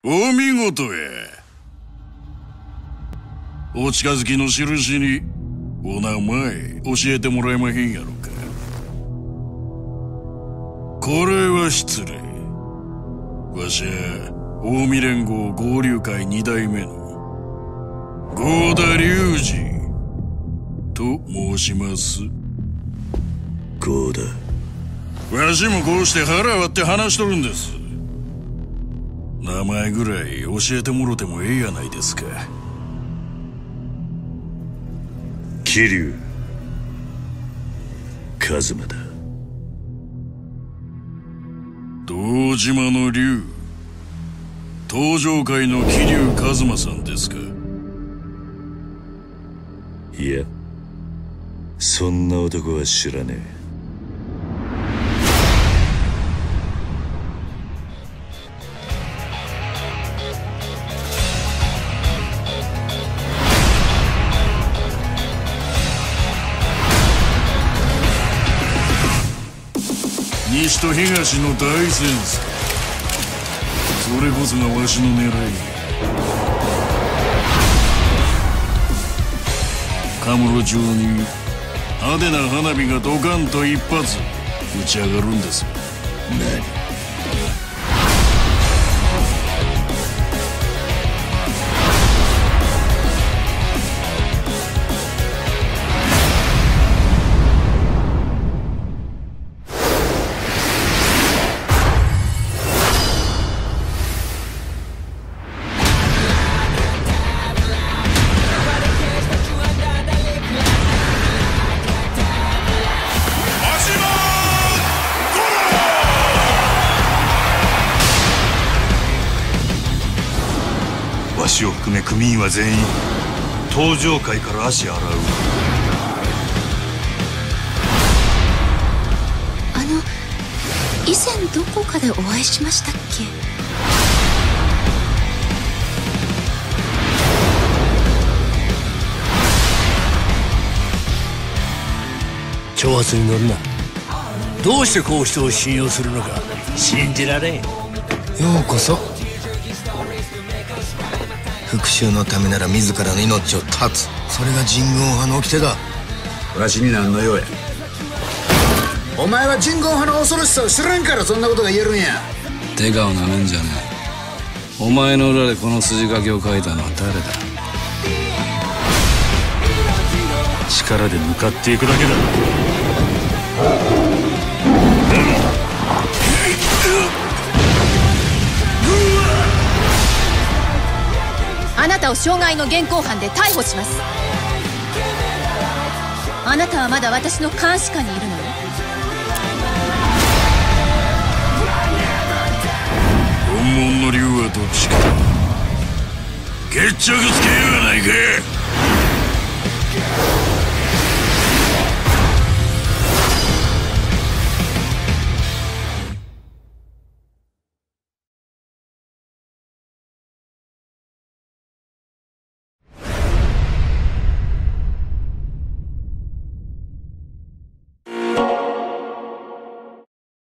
お見事や。お近づきの印にお名前教えてもらえまへんやろか。これは失礼。わしは近江連合合流会2代目の合田隆二と申します。 合田。 わしもこうして腹割って話しとるんです。名前ぐらい教えてもろてもええやないですか。 桐生一馬だ。 堂島の龍、東上界の桐生一馬さんですか。 いや、そんな男は知らねえ。 西と東の大戦争、それこそがわしの狙い。カムロ町に派手な花火がドカンと一発打ち上がるんですよ。 何？ わしを含め組員は全員東上界から足洗う。 以前どこかでお会いしましたっけ。 挑発に乗るな。どうしてこう人を信用するのか信じられん。ようこそ。復讐のためなら自らの命を絶つ、それが神宮派の掟だ。 わしに何の用や。 お前は神宮派の恐ろしさを知らんからそんなことが言えるんや。 手顔なめんじゃねえ。お前の裏でこの筋書きを書いたのは誰だ。 力で向かっていくだけだ。 あなたを傷害の現行犯で逮捕します。あなたはまだ私の監視下にいるのよ。 本物の竜はどっちか決着つけようやないか。